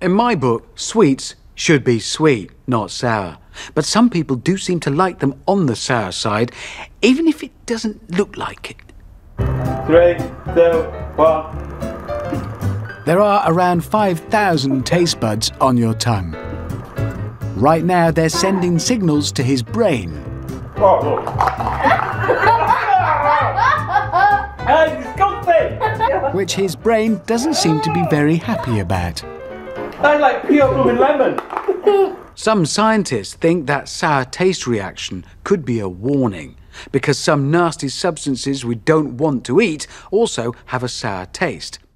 In my book, sweets should be sweet, not sour. But some people do seem to like them on the sour side, even if it doesn't look like it. 3, 2, 1. There are around 5,000 taste buds on your tongue. Right now, they're sending signals to his brain. Oh, look. Hey, disgusting! Which his brain doesn't seem to be very happy about. I like pure blooming lemon. Some scientists think that sour taste reaction could be a warning, because some nasty substances we don't want to eat also have a sour taste.